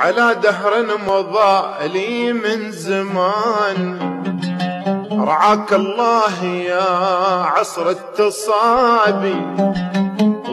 على دهر مضى لي من زمان. رعاك الله يا عصر التصابي